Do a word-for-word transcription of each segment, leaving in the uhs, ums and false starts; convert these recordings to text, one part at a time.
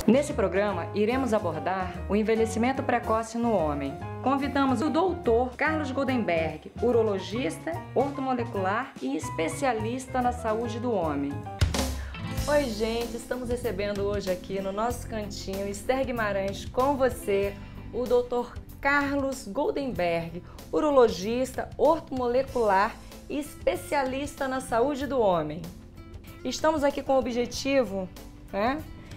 Nesse programa, iremos abordar o envelhecimento precoce no homem. Convidamos o doutor Carlos Goldenberg, urologista, ortomolecular e especialista na saúde do homem. Oi, gente, estamos recebendo hoje aqui no nosso cantinho, Esther Guimarães, com você, o doutor Carlos Goldenberg, urologista, ortomolecular e especialista na saúde do homem. Estamos aqui com o objetivo, né,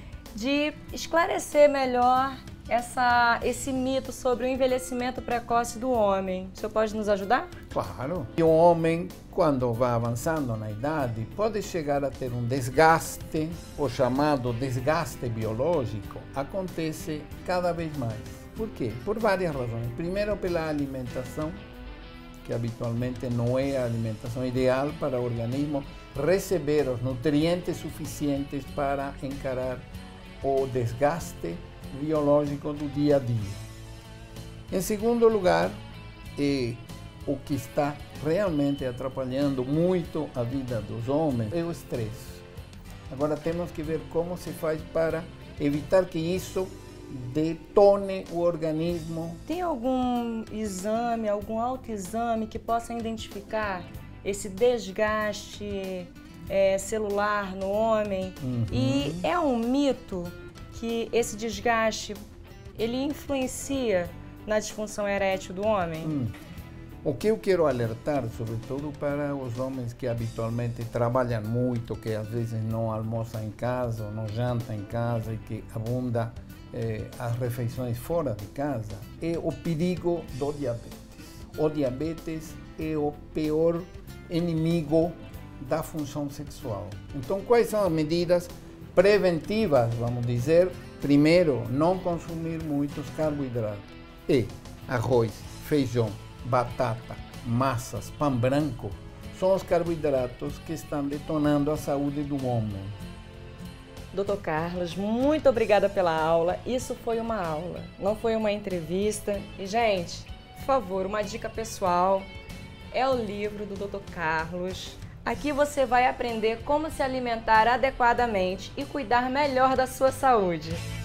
de esclarecer melhor essa, esse mito sobre o envelhecimento precoce do homem. O senhor pode nos ajudar? Claro. E o homem, quando vai avançando na idade, pode chegar a ter um desgaste, o chamado desgaste biológico, acontece cada vez mais. Por quê? Por várias razões. Primeiro, pela alimentação, que habitualmente não é a alimentação ideal para o organismo receber os nutrientes suficientes para encarar o desgaste biológico do dia a dia. Em segundo lugar, é o que está realmente atrapalhando muito a vida dos homens é o estresse. Agora temos que ver como se faz para evitar que isso detone o organismo. Tem algum exame, algum autoexame que possa identificar esse desgaste é, celular no homem? Uhum. E é um mito que esse desgaste ele influencia na disfunção erétil do homem? Hum. O que eu quero alertar, sobretudo para os homens que habitualmente trabalham muito, que às vezes não almoçam em casa, ou não jantam em casa e que abunda eh, as refeições fora de casa, é o perigo do diabetes. O diabetes é o pior inimigo da função sexual. Então, quais são as medidas preventivas, vamos dizer? Primeiro, não consumir muitos carboidratos. E arroz, feijão, batata, massas, pão branco, são os carboidratos que estão detonando a saúde do homem. doutor Carlos, muito obrigada pela aula. Isso foi uma aula, não foi uma entrevista. E, gente, por favor, uma dica pessoal é o livro do doutor Carlos. Aqui você vai aprender como se alimentar adequadamente e cuidar melhor da sua saúde.